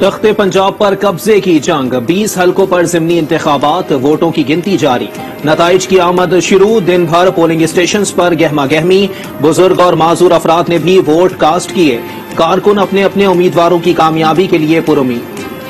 तख्ते पंजाब पर कब्जे की जंग, 20 हलकों पर ज़िमनी इंतखाबात, वोटों की गिनती जारी। नताइज की आमद शुरू, दिन भर पोलिंग स्टेशन पर गहमा गहमी। बुजुर्ग और माजूर अफराद ने भी वोट कास्ट किए। कारकुन अपने अपने उम्मीदवारों की कामयाबी के लिए पुरुमीद।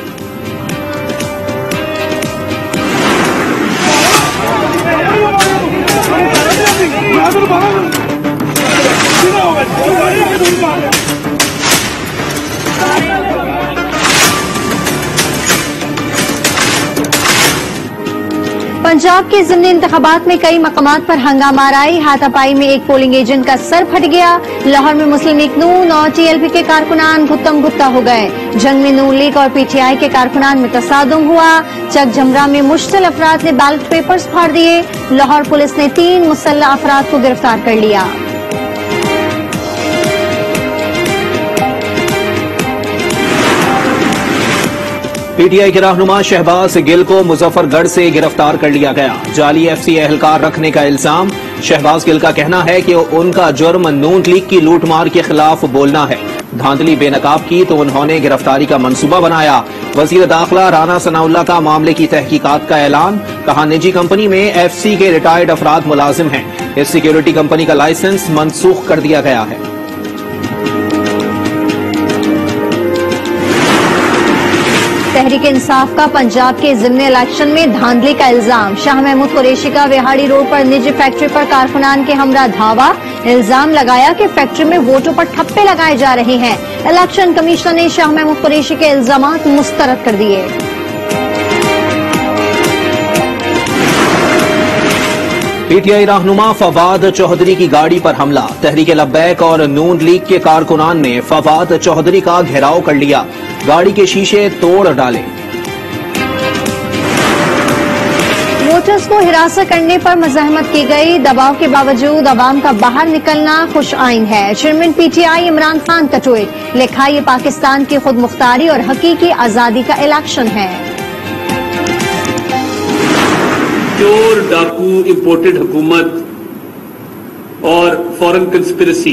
पंजाब के ज़िमनी इंतखाबात में कई मकामात पर हंगामा आई। हाथापाई में एक पोलिंग एजेंट का सर फट गया। लाहौर में मुस्लिम लीग नून और टीएलपी के कारकुनान गुत्तम गुत्ता हो गए। जंग में नून लीग और पीटीआई के कारकुनान में तसादुम हुआ। चक झमरा में मुश्तल अफराद ने बैलेट पेपर्स फाड़ दिए। लाहौर पुलिस ने 3 मुसल्लह अफराद को गिरफ्तार कर लिया। पीटीआई के रहनुमा शहबाज गिल को मुजफ्फरगढ़ से गिरफ्तार कर लिया गया। जाली एफसी एहलकार रखने का इल्जाम। शहबाज गिल का कहना है कि उनका जुर्म नून लीग की लूटमार के खिलाफ बोलना है। धांधली बेनकाब की तो उन्होंने गिरफ्तारी का मंसूबा बनाया। वजीर दाखिला राना सनाउल्लाह का मामले की तहकीकात का ऐलान। कहा, निजी कंपनी में एफसी के रिटायर्ड अफराद मुलाजिम हैं। इस सिक्योरिटी कंपनी का लाइसेंस मनसूख कर दिया गया है। तहरीक इंसाफ का पंजाब के ज़िमनी इलेक्शन में धांधली का इल्जाम। शाह महमूद कुरैशी का विहाड़ी रोड पर निजी फैक्ट्री पर कारकुनान के हमरा धावा। इल्जाम लगाया कि फैक्ट्री में वोटों पर ठप्पे लगाए जा रहे हैं। इलेक्शन कमीशन ने शाह महमूद कुरैशी के इल्जामात मुस्तरद कर दिए। पीटीआई रहनुमा फवाद चौधरी की गाड़ी पर हमला। तहरीक लब्बैक और नून लीग के कारकुनान ने फवाद चौधरी का घेराव कर लिया। गाड़ी के शीशे तोड़ डाले। वोटर्स को हिरासत करने पर मज़ाहमत की गई। दबाव के बावजूद अवाम का बाहर निकलना खुश आइन है। चेयरमैन पीटीआई इमरान खान का ट्वीट। लिखा, ये पाकिस्तान की खुद मुख्तारी और हकीकी आजादी का इलेक्शन है। चोर डाकू इंपोर्टेड हुकूमत और फॉरेन कंस्पिरेसी,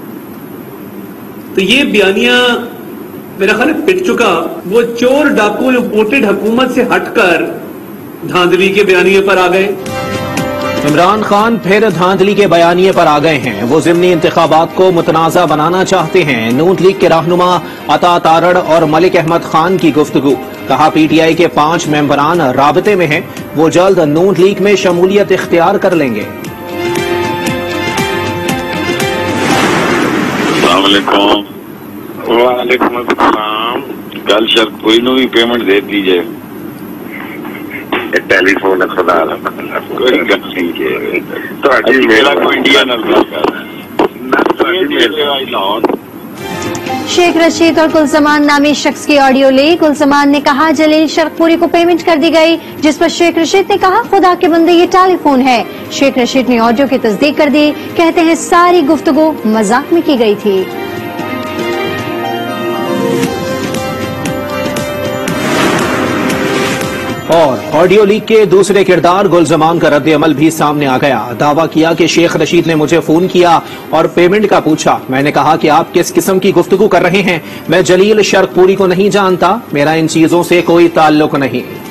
तो ये बयानिया मेरा ख्याल पिट चुका। वो चोर डाकू इंपोर्टेड हुकूमत से हटकर धांधली के बयानिए पर आ गए। इमरान खान फिर धांधली के बयानिए पर आ गए हैं। वो ज़िमनी इंतखाबात को मुतनाज़ा बनाना चाहते हैं। नून लीग के रहनुमा अता तारड़ और मलिक अहमद खान की गुफ्तगू। कहा, पीटीआई के 5 मेंबरान राबते में हैं। वो जल्द नून लीग में शमूलियत इख्तियार कर लेंगे। वालेकुम अस्सलाम। कल शर्तपुरी को भी पेमेंट दे दीजिए। टेलीफोन खुदा कोई गल नहीं है। मेरा कोई इंडिया शेख रशीद और कुलसमान नामी शख्स की ऑडियो लीक। कुलसमान ने कहा, जलील शर्तपुरी को पेमेंट कर दी गई, जिस पर शेख रशीद ने कहा, खुदा के बंदे ये टेलीफोन है। शेख रशीद ने ऑडियो की तस्दीक कर दी। कहते हैं, सारी गुफ्तगू मजाक में की गई थी। और ऑडियो लीक के दूसरे किरदार गुलजमान का रद्द अमल भी सामने आ गया। दावा किया कि शेख रशीद ने मुझे फोन किया और पेमेंट का पूछा। मैंने कहा कि आप किस किस्म की गुफ्तगू कर रहे हैं। मैं जलील शर्तपुरी को नहीं जानता। मेरा इन चीजों से कोई ताल्लुक नहीं।